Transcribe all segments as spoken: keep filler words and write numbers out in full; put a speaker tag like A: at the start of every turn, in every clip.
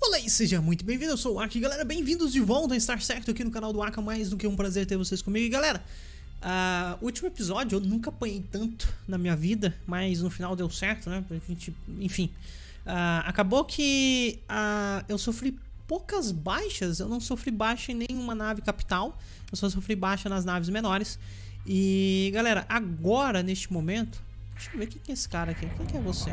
A: Olá e seja muito bem-vindo, eu sou o Aka, galera, bem-vindos de volta a estar certo aqui no canal do Aka, mais do que um prazer ter vocês comigo. E galera, uh, último episódio eu nunca apanhei tanto na minha vida, mas no final deu certo, né, a gente, enfim, uh, acabou que uh, eu sofri poucas baixas, eu não sofri baixa em nenhuma nave capital, eu só sofri baixa nas naves menores. E galera, agora, neste momento, deixa eu ver quem que é esse cara aqui, quem que é você?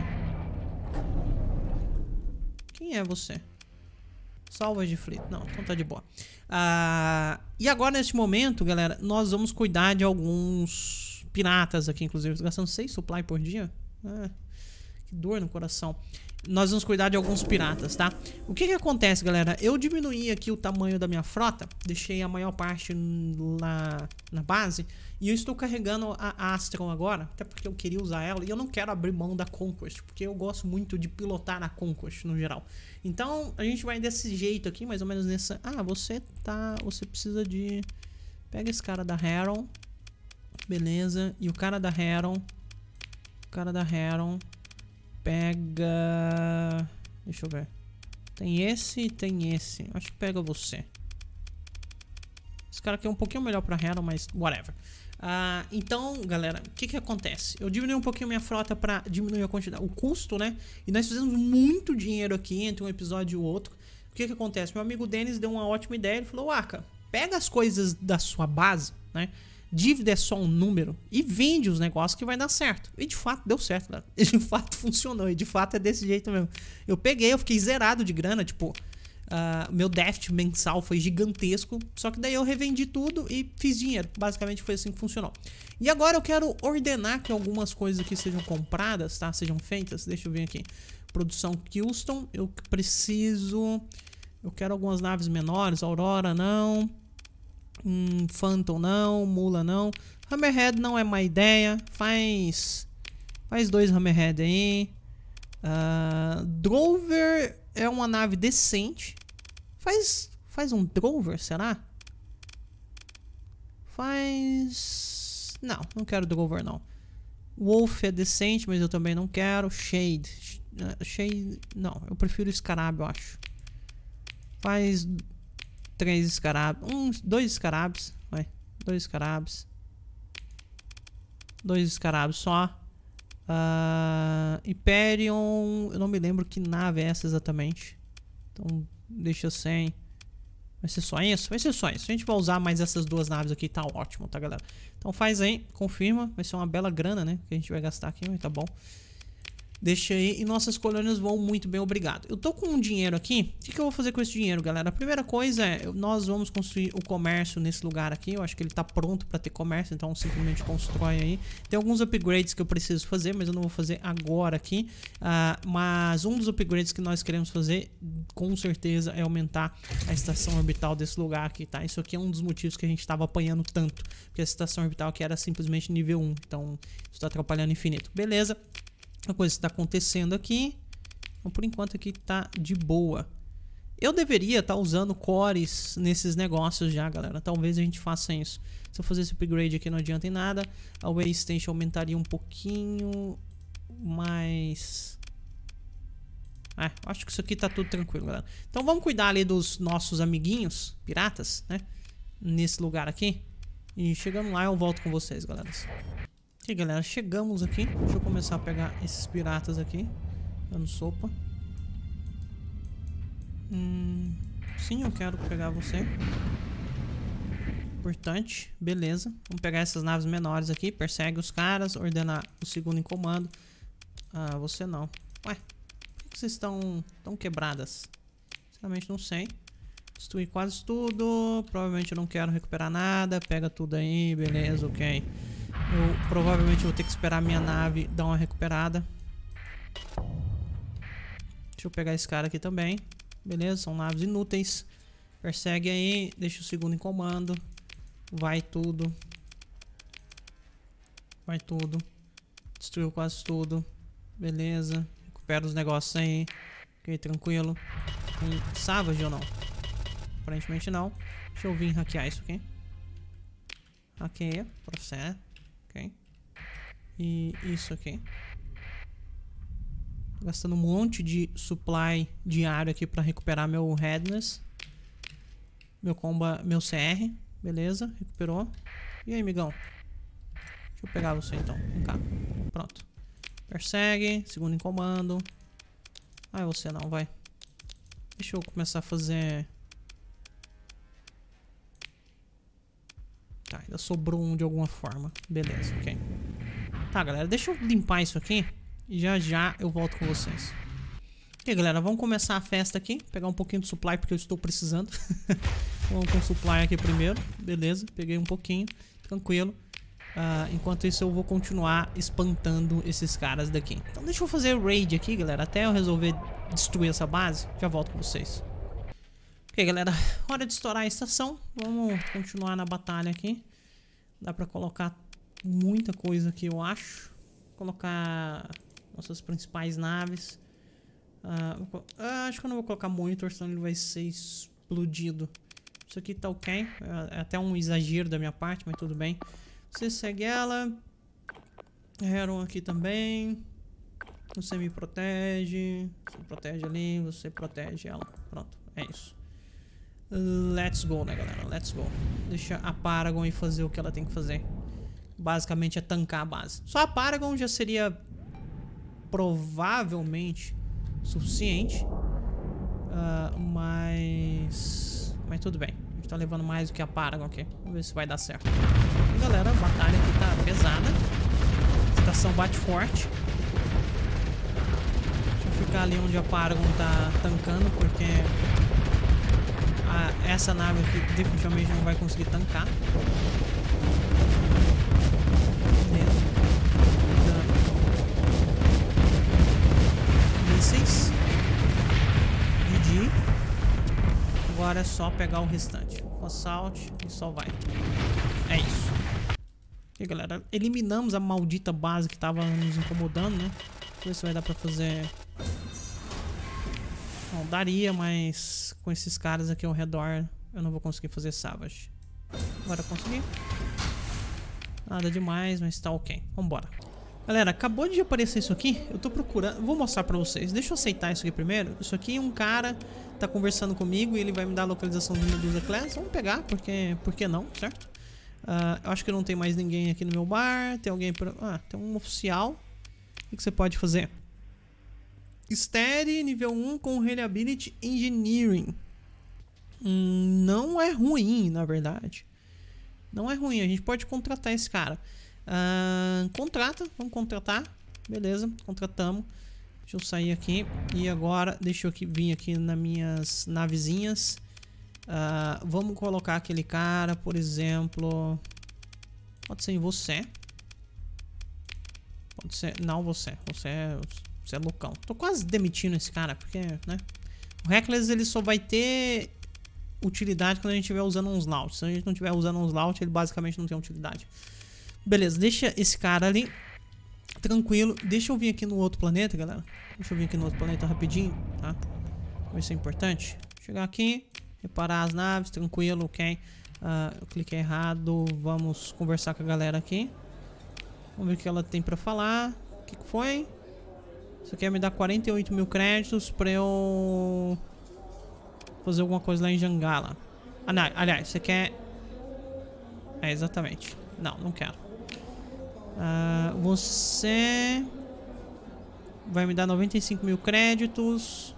A: Quem é você? Salva de Fleet. Não, então tá de boa. Ah, e agora, neste momento, galera, nós vamos cuidar de alguns piratas aqui, inclusive. Gastando seis supply por dia. Ah, que dor no coração. Nós vamos cuidar de alguns piratas, tá? O que que acontece, galera? Eu diminuí aqui o tamanho da minha frota. Deixei a maior parte lá na base. E eu estou carregando a Astron agora. Até porque eu queria usar ela. E eu não quero abrir mão da Conquest. Porque eu gosto muito de pilotar a Conquest no geral. Então, a gente vai desse jeito aqui. Mais ou menos nessa... Ah, você tá... Você precisa de... Pega esse cara da Heron. Beleza. E o cara da Heron... O cara da Heron... Pega... Deixa eu ver. Tem esse e tem esse. Acho que pega você. Esse cara aqui é um pouquinho melhor pra Hero, mas whatever. Uh, então, galera, o que que acontece? Eu diminui um pouquinho minha frota pra diminuir a quantidade, o custo, né? E nós fizemos muito dinheiro aqui entre um episódio e o outro. O que que acontece? Meu amigo Denis deu uma ótima ideia. Ele falou, Aka, pega as coisas da sua base, né? Dívida é só um número e vende os negócios que vai dar certo. E de fato deu certo, galera. E de fato funcionou. E de fato é desse jeito mesmo. Eu peguei, eu fiquei zerado de grana. Tipo, uh, meu déficit mensal foi gigantesco. Só que daí eu revendi tudo e fiz dinheiro. Basicamente foi assim que funcionou. E agora eu quero ordenar que algumas coisas aqui sejam compradas, tá? Sejam feitas. Deixa eu ver aqui. Produção Kilston. Eu preciso... Eu quero algumas naves menores. Aurora não... Hum, Phantom não, Mula não. Hammerhead não é má ideia. Faz Faz dois Hammerhead aí. uh, Drover é uma nave decente. Faz Faz um Drover, será? Faz... Não, não quero Drover não. Wolf é decente, mas eu também não quero. Shade Shade, não, eu prefiro Scarab, eu acho. Faz... Três escarabs. Um, dois escarabs. Vai. Dois escarabs. Dois escarabs só. Uh, Hyperion. Eu não me lembro que nave é essa exatamente. Então deixa sem. Vai ser só isso? Vai ser só isso. A gente vai usar mais essas duas naves aqui. Tá ótimo, tá, galera? Então faz aí. Confirma. Vai ser uma bela grana, né? Que a gente vai gastar aqui, mas tá bom. Deixa aí, e nossas colônias vão muito bem, obrigado. Eu tô com um dinheiro aqui. O que, que eu vou fazer com esse dinheiro, galera? A primeira coisa é, nós vamos construir o comércio nesse lugar aqui. Eu acho que ele tá pronto pra ter comércio, então simplesmente constrói aí. Tem alguns upgrades que eu preciso fazer, mas eu não vou fazer agora aqui. uh, Mas um dos upgrades que nós queremos fazer, com certeza, é aumentar a estação orbital desse lugar aqui, tá? Isso aqui é um dos motivos que a gente tava apanhando tanto, porque a estação orbital aqui era simplesmente nível um. Então isso tá atrapalhando infinito. Beleza. A coisa está acontecendo aqui. Então, por enquanto aqui tá de boa. Eu deveria estar tá usando cores nesses negócios já, galera. Talvez a gente faça isso. Se eu fazer esse upgrade aqui não adianta em nada. A Waystation aumentaria um pouquinho mais... É, acho que isso aqui tá tudo tranquilo, galera. Então vamos cuidar ali dos nossos amiguinhos piratas, né? Nesse lugar aqui. E chegando lá eu volto com vocês, galera. Ok, galera, chegamos aqui. Deixa eu começar a pegar esses piratas aqui. Dando sopa. Hum, sim, eu quero pegar você. Importante. Beleza. Vamos pegar essas naves menores aqui. Persegue os caras. Ordenar o segundo em comando. Ah, você não. Ué, por que vocês estão tão quebradas? Sinceramente não sei. Destruir quase tudo. Provavelmente eu não quero recuperar nada. Pega tudo aí. Beleza, ok. Eu provavelmente vou ter que esperar a minha nave dar uma recuperada. Deixa eu pegar esse cara aqui também. Beleza, são naves inúteis. Persegue aí, deixa o segundo em comando. Vai tudo. Vai tudo. Destruiu quase tudo. Beleza. Recupera os negócios aí. Ok, tranquilo. Tem Savage ou não? Aparentemente não. Deixa eu vir hackear isso aqui. Hackeia, processa. Ok. E isso aqui. Gastando um monte de supply diário aqui pra recuperar meu Redness. Meu comba, meu C R. Beleza, recuperou. E aí, amigão? Deixa eu pegar você então. Vem cá. Pronto. Persegue. Segundo em comando. Ah, é você não, vai. Deixa eu começar a fazer... Tá, ainda sobrou um de alguma forma. Beleza, ok. Tá, galera, deixa eu limpar isso aqui. E já já eu volto com vocês. Ok, galera, vamos começar a festa aqui. Pegar um pouquinho de supply porque eu estou precisando. Vamos com o supply aqui primeiro. Beleza, peguei um pouquinho. Tranquilo. Uh, enquanto isso eu vou continuar espantando esses caras daqui. Então deixa eu fazer raid aqui, galera. Até eu resolver destruir essa base. Já volto com vocês. Ok, galera, hora de estourar a estação. Vamos continuar na batalha aqui. Dá pra colocar muita coisa aqui, eu acho. Colocar nossas principais naves. Uh, uh, acho que eu não vou colocar monitor, senão ele vai ser explodido. Isso aqui tá ok. É até um exagero da minha parte, mas tudo bem. Você segue ela. Heron aqui também. Você me protege. Você protege ali, você protege ela. Pronto, é isso. Let's go, né, galera? Let's go. Deixa a Paragon ir fazer o que ela tem que fazer. Basicamente é tancar a base. Só a Paragon já seria provavelmente suficiente. Uh, mas... Mas tudo bem. A gente tá levando mais do que a Paragon aqui. Vamos ver se vai dar certo. E, galera, a batalha aqui tá pesada. A estação bate forte. Deixa eu ficar ali onde a Paragon tá tancando, porque... Ah, essa nave aqui definitivamente não vai conseguir tancar. Mísseis. G G. Agora é só pegar o restante. O assalto e só vai. É isso. E aí, galera, eliminamos a maldita base que tava nos incomodando, né? Vamos ver se vai dar pra fazer... Não, daria, mas com esses caras aqui ao redor eu não vou conseguir fazer Savage. Agora consegui. Nada demais, mas tá ok. Vambora. Galera, acabou de aparecer isso aqui. Eu tô procurando... Vou mostrar pra vocês. Deixa eu aceitar isso aqui primeiro. Isso aqui, um cara tá conversando comigo e ele vai me dar a localização do Medusa Class. Vamos pegar, porque... Por que não, certo? Uh, eu acho que não tem mais ninguém aqui no meu bar. Tem alguém... Pra... Ah, tem um oficial. O que, que você pode fazer? Steady, nível um com Reliability Engineering. Hum, não é ruim, na verdade. Não é ruim, a gente pode contratar esse cara. Uh, contrata, vamos contratar. Beleza, contratamos. Deixa eu sair aqui. E agora, deixa eu aqui, vir aqui nas minhas navezinhas. Uh, vamos colocar aquele cara, por exemplo. Pode ser em você. Pode ser, não você. Você é... Você é loucão. Tô quase demitindo esse cara, porque, né? O Reckless, ele só vai ter utilidade quando a gente estiver usando uns launch. Se a gente não estiver usando uns launch, ele basicamente não tem utilidade. Beleza, deixa esse cara ali. Tranquilo. Deixa eu vir aqui no outro planeta, galera. Deixa eu vir aqui no outro planeta rapidinho, tá? Vai ser importante. Chegar aqui, reparar as naves, tranquilo, ok. Uh, eu cliquei errado. Vamos conversar com a galera aqui. Vamos ver o que ela tem pra falar. O que que foi? Isso aqui me dá quarenta e oito mil créditos pra eu fazer alguma coisa lá em Jangala. Ah, não, aliás, você quer... É, exatamente. Não, não quero. Uh, você... Vai me dar noventa e cinco mil créditos.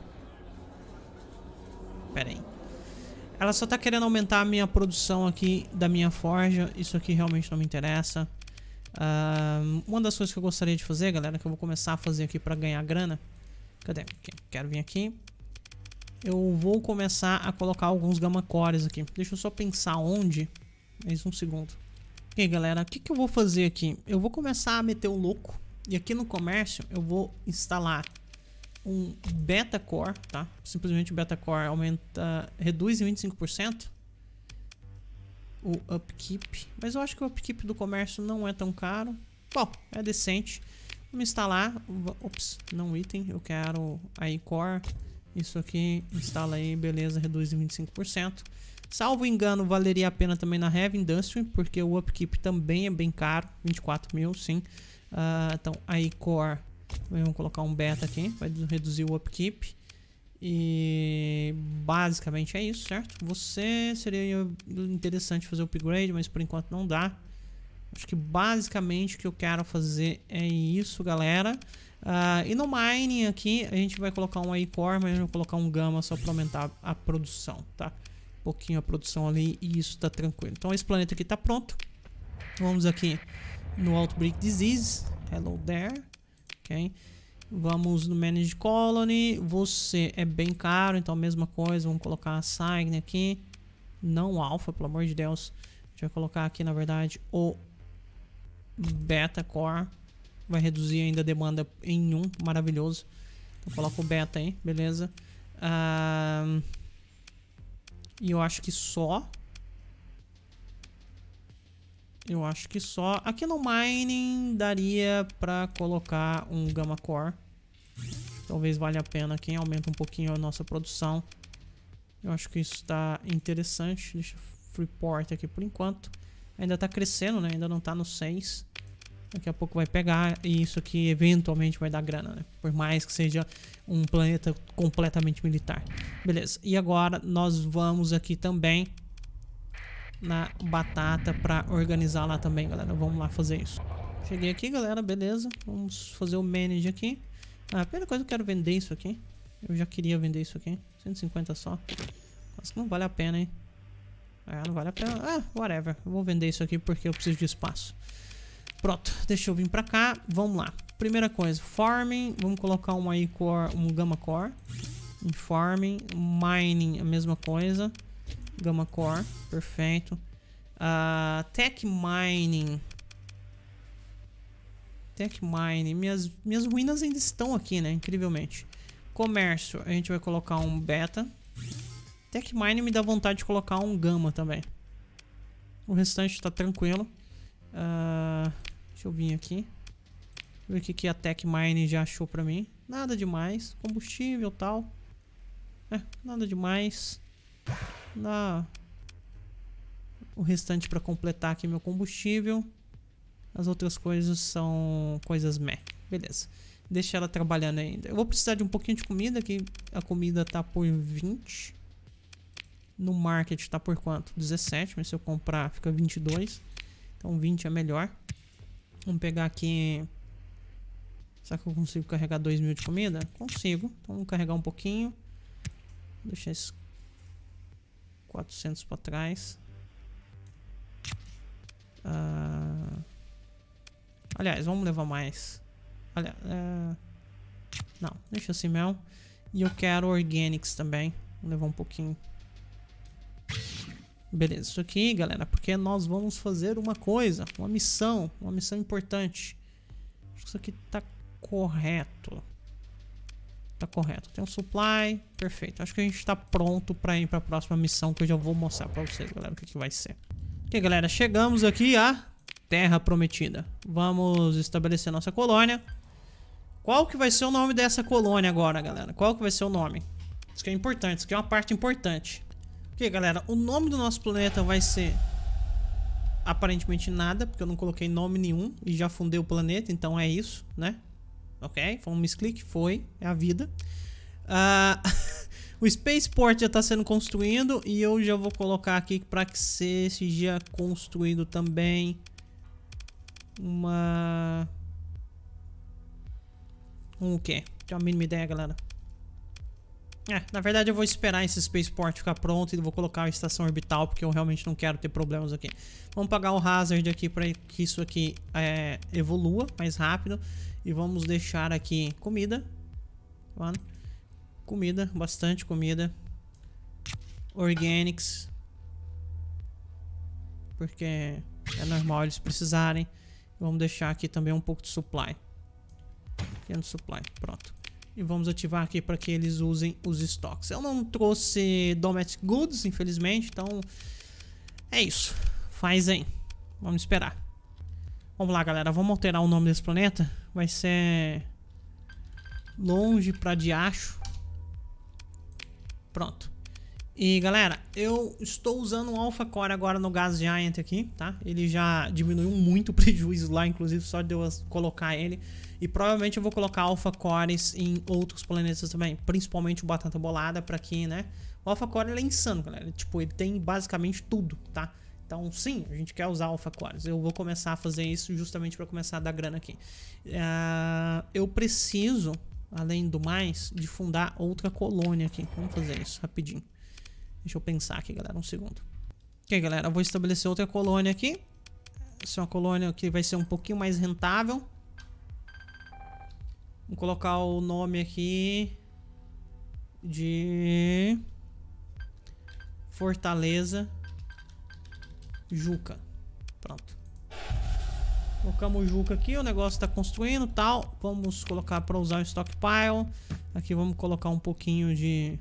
A: Pera aí. Ela só tá querendo aumentar a minha produção aqui da minha forja. Isso aqui realmente não me interessa. Uh, uma das coisas que eu gostaria de fazer, galera, que eu vou começar a fazer aqui pra ganhar grana. Cadê? Aqui. Quero vir aqui. Eu vou começar a colocar alguns gamma cores aqui. Deixa eu só pensar onde. Mais um segundo. Ok, galera, o que, que eu vou fazer aqui? Eu vou começar a meter o louco. E aqui no comércio eu vou instalar um beta core, tá? Simplesmente o beta core aumenta, reduz em vinte e cinco por cento o upkeep, mas eu acho que o upkeep do comércio não é tão caro. Bom, é decente. Vamos instalar. Ops, não item. Eu quero aí core. Isso aqui, instala aí, beleza, reduz em vinte e cinco por cento. Salvo engano, valeria a pena também na Heavy Industry, porque o upkeep também é bem caro, vinte e quatro mil, sim. Uh, então, aí core Vamos colocar um beta aqui, vai reduzir o upkeep. E basicamente é isso, certo? Você seria interessante fazer o upgrade, mas por enquanto não dá. Acho que basicamente o que eu quero fazer é isso, galera. Uh, e no mining aqui a gente vai colocar um iCore, mas eu vou colocar um Gamma só para aumentar a produção, tá? Um pouquinho a produção ali e isso tá tranquilo. Então esse planeta aqui tá pronto. Vamos aqui no Outbreak Disease. Hello there. Ok. Vamos no Manage Colony. Você é bem caro, então a mesma coisa. Vamos colocar a Sign aqui. Não Alpha, pelo amor de Deus. A gente vai colocar aqui, na verdade, o Beta Core. Vai reduzir ainda a demanda em um. Maravilhoso. Então coloca o Beta aí, beleza. Ah, e eu acho que só... Eu acho que só. Aqui no Mining daria pra colocar um Gamma Core. Talvez valha a pena aqui. Aumenta um pouquinho a nossa produção. Eu acho que isso está interessante. Deixa eu Freeport aqui por enquanto. Ainda tá crescendo, né? Ainda não tá no seis. Daqui a pouco vai pegar. E isso aqui eventualmente vai dar grana, né? Por mais que seja um planeta completamente militar. Beleza. E agora nós vamos aqui também na batata para organizar lá também, galera. Vamos lá fazer isso. Cheguei aqui, galera, beleza. Vamos fazer o manage aqui. Ah, a primeira coisa eu quero vender isso aqui. Eu já queria vender isso aqui. cento e cinquenta só. Acho que não vale a pena, hein? Ah, não vale a pena. Ah, whatever. Eu vou vender isso aqui porque eu preciso de espaço. Pronto, deixa eu vir pra cá. Vamos lá. Primeira coisa, farming. Vamos colocar um iCore, um Gamma Core. Em farming. Mining, a mesma coisa. Gamma Core, perfeito. Uh, Tech Mining. Tech Mining. Minhas, minhas ruínas ainda estão aqui, né? Incrivelmente. Comércio, a gente vai colocar um Beta. Tech Mining me dá vontade de colocar um Gamma também. O restante tá tranquilo. Uh, deixa eu vir aqui. Ver o que, que a Tech Mining já achou pra mim. Nada demais. Combustível e tal. É, nada demais. Dá o restante para completar aqui meu combustível. As outras coisas são coisas meh. Beleza. Deixa ela trabalhando ainda. Eu vou precisar de um pouquinho de comida, que a comida tá por vinte. No market tá por quanto? dezessete, mas se eu comprar fica vinte e dois. Então vinte é melhor. Vamos pegar aqui. Será que eu consigo carregar dois mil de comida? Consigo. Então vamos carregar um pouquinho. Vou deixar esse quatrocentos para trás. Uh... Aliás, vamos levar mais. Olha, uh... não, deixa assim mesmo. E eu quero organics também. Vou levar um pouquinho. Beleza, isso aqui, galera, porque nós vamos fazer uma coisa, uma missão, uma missão importante. Acho que isso aqui tá correto. Tá correto. Tem um supply. Perfeito. Acho que a gente tá pronto pra ir pra próxima missão, que eu já vou mostrar pra vocês, galera, o que, que vai ser. Ok, galera. Chegamos aqui à Terra Prometida. Vamos estabelecer nossa colônia. Qual que vai ser o nome dessa colônia agora, galera? Qual que vai ser o nome? Isso aqui é importante. Isso aqui é uma parte importante. Ok, galera. O nome do nosso planeta vai ser... aparentemente nada, porque eu não coloquei nome nenhum e já fundei o planeta, então é isso, né? Ok, foi um misclick, foi, é a vida. Uh, o Spaceport já está sendo construído e eu já vou colocar aqui para que seja construído também uma... Um o quê? Tem uma mínima ideia, galera. É, na verdade eu vou esperar esse Spaceport ficar pronto e vou colocar a estação orbital, porque eu realmente não quero ter problemas aqui. Vamos pagar o hazard aqui para que isso aqui é, evolua mais rápido. E vamos deixar aqui comida. Comida, bastante comida. Organics. Porque é normal eles precisarem. Vamos deixar aqui também um pouco de supply. Pequeno supply, pronto. E vamos ativar aqui para que eles usem os estoques. Eu não trouxe Domestic Goods, infelizmente. Então, é isso. Faz aí. Vamos esperar. Vamos lá, galera. Vamos alterar o nome desse planeta. Vai ser... Longe pra Diacho. Pronto. E galera, eu estou usando um Alpha Core agora no Gas Giant aqui, tá? Ele já diminuiu muito o prejuízo lá, inclusive só de eu colocar ele. E provavelmente eu vou colocar Alpha Cores em outros planetas também, principalmente o Batata Bolada, pra que, né? O Alpha Core ele é insano, galera. Tipo, ele tem basicamente tudo, tá? Então sim, a gente quer usar Alpha Cores. Eu vou começar a fazer isso justamente pra começar a dar grana aqui. Uh, eu preciso, além do mais, de fundar outra colônia aqui. Vamos fazer isso rapidinho. Deixa eu pensar aqui, galera, um segundo. Ok, galera, eu vou estabelecer outra colônia aqui. Essa é uma colônia que vai ser um pouquinho mais rentável. Vou colocar o nome aqui de Fortaleza Juca. Pronto. Colocamos Juca aqui, o negócio está construindo e tal. Vamos colocar para usar o stockpile. Aqui vamos colocar um pouquinho de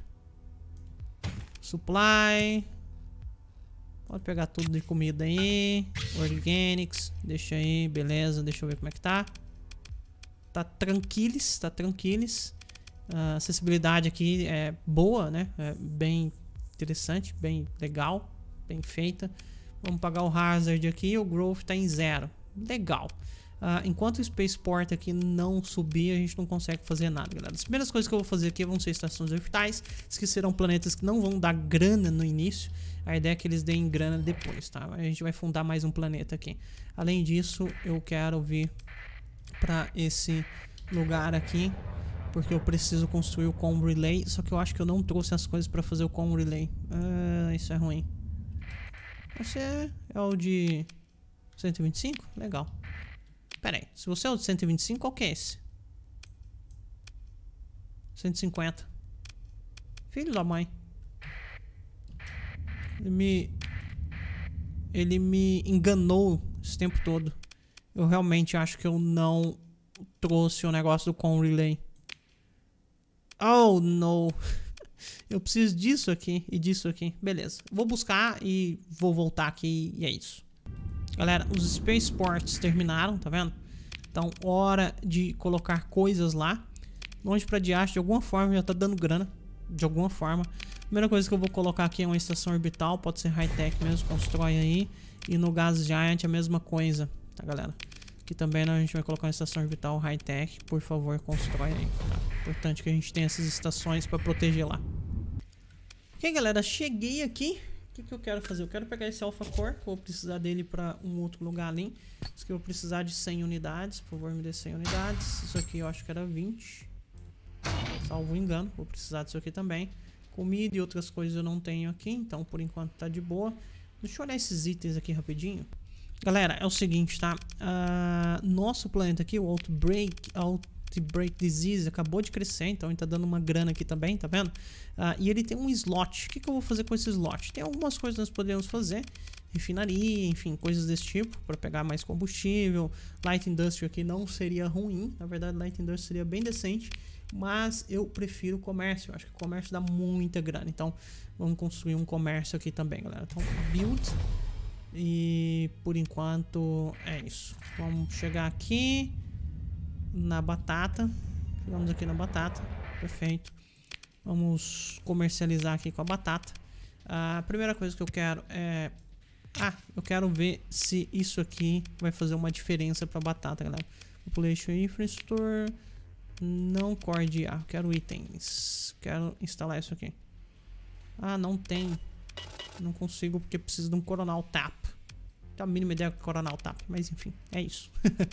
A: supply. Pode pegar tudo de comida aí. Organics. Deixa aí, beleza. Deixa eu ver como é que tá. Tá tranquilos, tá tranquilos. A acessibilidade aqui é boa, né? É bem interessante, bem legal, bem feita. Vamos pagar o hazard aqui. O growth tá em zero. Legal. Uh, enquanto o spaceport aqui não subir, a gente não consegue fazer nada, galera. As primeiras coisas que eu vou fazer aqui vão ser estações orbitais, que serão planetas que não vão dar grana no início. A ideia é que eles deem grana depois, tá? A gente vai fundar mais um planeta aqui. Além disso, eu quero vir para esse lugar aqui, porque eu preciso construir o Com Relay. Só que eu acho que eu não trouxe as coisas para fazer o Com Relay. Ah, isso é ruim. Esse é, é o de cento e vinte e cinco? Legal. Pera aí, se você é o de cento e vinte e cinco, qual que é esse? cento e cinquenta. Filho da mãe. Ele me... Ele me enganou esse tempo todo. Eu realmente acho que eu não trouxe o negócio do Com Relay. Oh, não. Eu preciso disso aqui e disso aqui. Beleza. Vou buscar e vou voltar aqui e é isso. Galera, os spaceports terminaram, tá vendo? Então, hora de colocar coisas lá. Longe pra diacho, de alguma forma já tá dando grana. De alguma forma. Primeira coisa que eu vou colocar aqui é uma estação orbital. Pode ser high-tech mesmo, constrói aí. E no Gas Giant a mesma coisa, tá, galera? Aqui também, né, a gente vai colocar uma estação orbital high-tech. Por favor, constrói aí, tá? Importante que a gente tenha essas estações pra proteger lá. Ok, galera, cheguei aqui. O que, que eu quero fazer? Eu quero pegar esse Alpha Core, que eu vou precisar dele para um outro lugar ali. Isso aqui eu vou precisar de cem unidades. Por favor, me dê cem unidades. Isso aqui eu acho que era vinte. Salvo engano. Vou precisar disso aqui também. Comida e outras coisas eu não tenho aqui. Então, por enquanto, tá de boa. Deixa eu olhar esses itens aqui rapidinho. Galera, é o seguinte, tá? Uh, nosso planeta aqui, o Outbreak... Out Outbreak Disease acabou de crescer, então ele tá dando uma grana aqui também, tá vendo? Uh, e ele tem um slot. O que, que eu vou fazer com esse slot? Tem algumas coisas que nós podemos fazer. Refinaria, enfim, coisas desse tipo, para pegar mais combustível. Light Industry aqui não seria ruim. Na verdade, Light Industry seria bem decente. Mas eu prefiro comércio. Eu acho que o comércio dá muita grana. Então, vamos construir um comércio aqui também, galera. Então, build. E por enquanto é isso. Vamos chegar aqui na batata. Chegamos aqui na batata. Perfeito. Vamos comercializar aqui com a batata. A primeira coisa que eu quero é... Ah, eu quero ver se isso aqui vai fazer uma diferença para batata, galera. Population Infrastructure. Não core A. Quero itens. Quero instalar isso aqui. Ah, não tem. Não consigo porque precisa de um Coronal Tap. Tá a mínima ideia com Coronal Tap, mas enfim, é isso.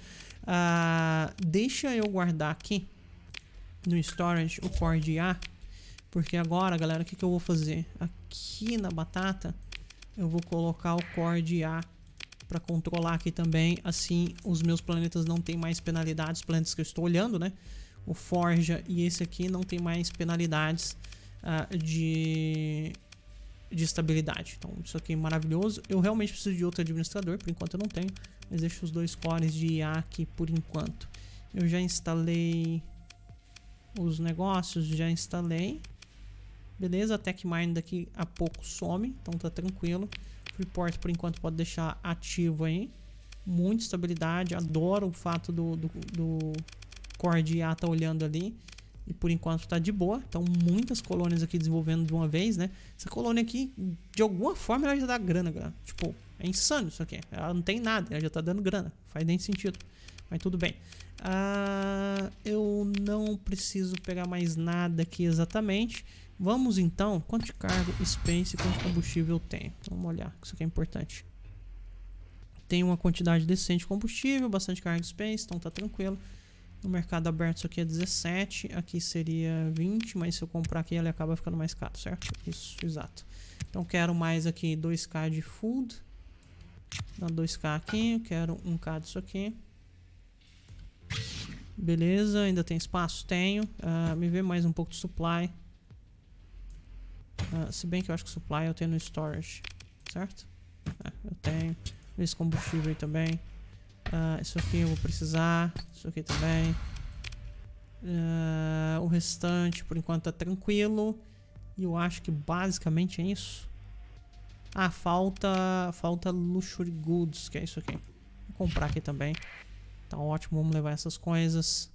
A: uh, deixa eu guardar aqui no storage o core A, porque agora, galera, o que, que eu vou fazer? Aqui na batata eu vou colocar o core A para controlar aqui também, assim os meus planetas não tem mais penalidades, os planetas que eu estou olhando, né? O Forja e esse aqui não tem mais penalidades uh, de... de estabilidade. Então isso aqui é maravilhoso. Eu realmente preciso de outro administrador, por enquanto eu não tenho, mas deixo os dois cores de I A aqui por enquanto. Eu já instalei os negócios, já instalei. Beleza, a TechMine daqui a pouco some, então tá tranquilo. Freeport por enquanto pode deixar ativo aí. Muita estabilidade, adoro o fato do, do, do Core de I A tá olhando ali. E por enquanto tá de boa. Então muitas colônias aqui desenvolvendo de uma vez, né? Essa colônia aqui, de alguma forma, ela já dá grana, galera. Tipo, é insano isso aqui. Ela não tem nada, ela já tá dando grana. Faz nem sentido. Mas tudo bem. Ah, eu não preciso pegar mais nada aqui exatamente. Vamos então. Quanto de cargo, space e quanto de combustível eu tenho? Vamos olhar, isso aqui é importante. Tem uma quantidade decente de combustível, bastante carga de space, então tá tranquilo. No mercado aberto isso aqui é dezessete, aqui seria vinte, mas se eu comprar aqui ele acaba ficando mais caro, certo? Isso, exato. Então quero mais aqui dois K de food. Dá dois K aqui, eu quero um K disso aqui. Beleza, ainda tem espaço? Tenho. Uh, me vê mais um pouco de supply. Uh, se bem que eu acho que supply eu tenho no storage, certo? Uh, eu tenho. Esse combustível aí também. Uh, isso aqui eu vou precisar. Isso aqui também. Uh, o restante por enquanto tá tranquilo. E eu acho que basicamente é isso. Ah, falta falta Luxury Goods, que é isso aqui. Vou comprar aqui também. Tá ótimo, vamos levar essas coisas.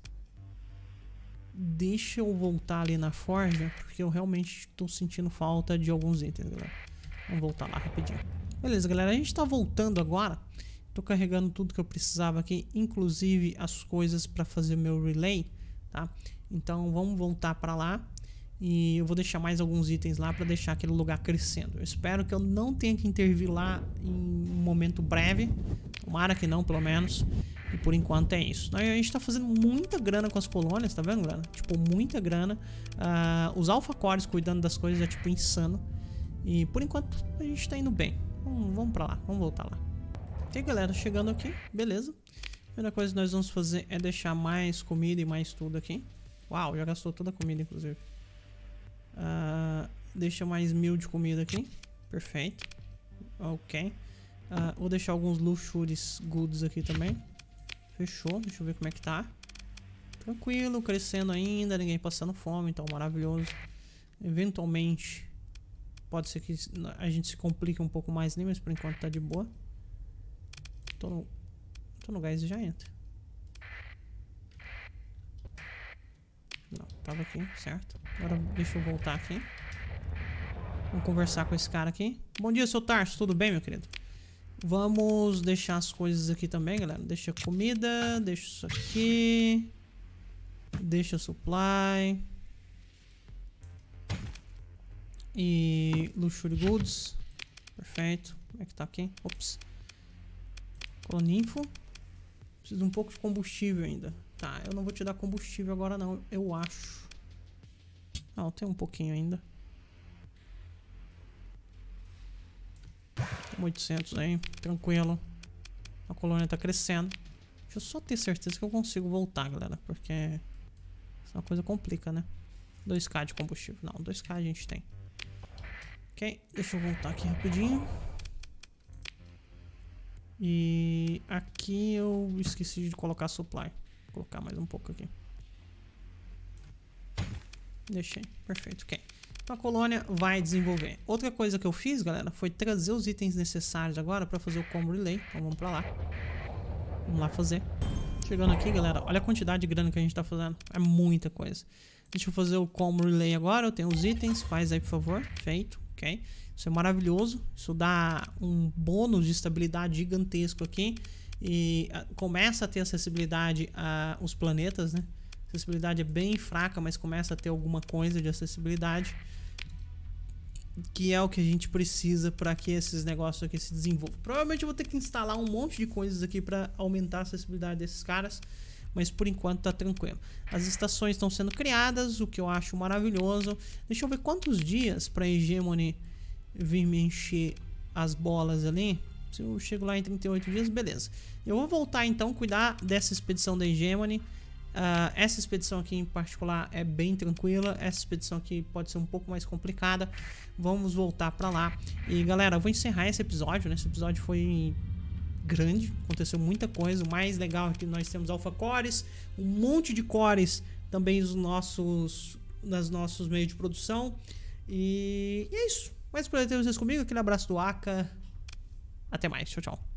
A: Deixa eu voltar ali na forja, porque eu realmente tô sentindo falta de alguns itens, galera. Vamos voltar lá rapidinho. Beleza, galera, a gente tá voltando agora. Tô carregando tudo que eu precisava aqui, inclusive as coisas para fazer o meu relay, tá? Então vamos voltar para lá e eu vou deixar mais alguns itens lá para deixar aquele lugar crescendo. Eu espero que eu não tenha que intervir lá em um momento breve. Tomara que não, pelo menos. E por enquanto é isso. A gente tá fazendo muita grana com as colônias, tá vendo, galera? Tipo, muita grana. Uh, os alpha cores cuidando das coisas é tipo insano. E por enquanto a gente tá indo bem. Vamos, vamos pra lá, vamos voltar lá. Ok, galera, chegando aqui, beleza. A primeira coisa que nós vamos fazer é deixar mais comida e mais tudo aqui. Uau, já gastou toda a comida, inclusive. Uh, deixa mais mil de comida aqui. Perfeito. Ok. Uh, vou deixar alguns luxuries goods aqui também. Fechou, deixa eu ver como é que tá. Tranquilo, crescendo ainda, ninguém passando fome, então maravilhoso. Eventualmente pode ser que a gente se complique um pouco mais ali, mas por enquanto tá de boa. Tô no, tô no gás e já entra. Não, tava aqui, certo. Agora deixa eu voltar aqui. Vamos conversar com esse cara aqui. Bom dia, seu Tarso, tudo bem, meu querido? Vamos deixar as coisas aqui também, galera. Deixa comida, deixa isso aqui. Deixa supply. E Luxury Goods. Perfeito. Como é que tá aqui? Ops. Cloninfo. Preciso de um pouco de combustível ainda. Tá, eu não vou te dar combustível agora não, eu acho. Ah, tem um pouquinho ainda. oitocentos aí, tranquilo. A colônia tá crescendo. Deixa eu só ter certeza que eu consigo voltar, galera. Porque essa coisa complica, né? dois K de combustível. Não, dois K a gente tem. Ok, deixa eu voltar aqui rapidinho. E aqui eu esqueci de colocar supply. Vou colocar mais um pouco aqui. Deixei, perfeito, ok. Então a colônia vai desenvolver. Outra coisa que eu fiz, galera, foi trazer os itens necessários agora para fazer o com relay. Então vamos para lá. Vamos lá fazer. Chegando aqui, galera, olha a quantidade de grana que a gente tá fazendo. É muita coisa. Deixa eu fazer o com relay agora. Eu tenho os itens, faz aí por favor. Feito, ok. Isso é maravilhoso. Isso dá um bônus de estabilidade gigantesco aqui. E a, começa a ter acessibilidade aos planetas, né? A acessibilidade é bem fraca, mas começa a ter alguma coisa de acessibilidade, que é o que a gente precisa para que esses negócios aqui se desenvolvam. Provavelmente eu vou ter que instalar um monte de coisas aqui para aumentar a acessibilidade desses caras, mas por enquanto tá tranquilo. As estações estão sendo criadas, o que eu acho maravilhoso. Deixa eu ver quantos dias para a Hegemony vir me encher as bolas ali. Se eu chego lá em trinta e oito dias, beleza. Eu vou voltar então, cuidar dessa expedição da Hegemony. Uh, essa expedição aqui em particular é bem tranquila. Essa expedição aqui pode ser um pouco mais complicada. Vamos voltar pra lá. E galera, eu vou encerrar esse episódio, né? Esse episódio foi grande, aconteceu muita coisa. O mais legal é que nós temos alpha cores, um monte de cores também nos nossos, nos nossos meios de produção. E, e é isso. Mais prazer ter vocês comigo. Aquele abraço do Aka. Até mais. Tchau, tchau.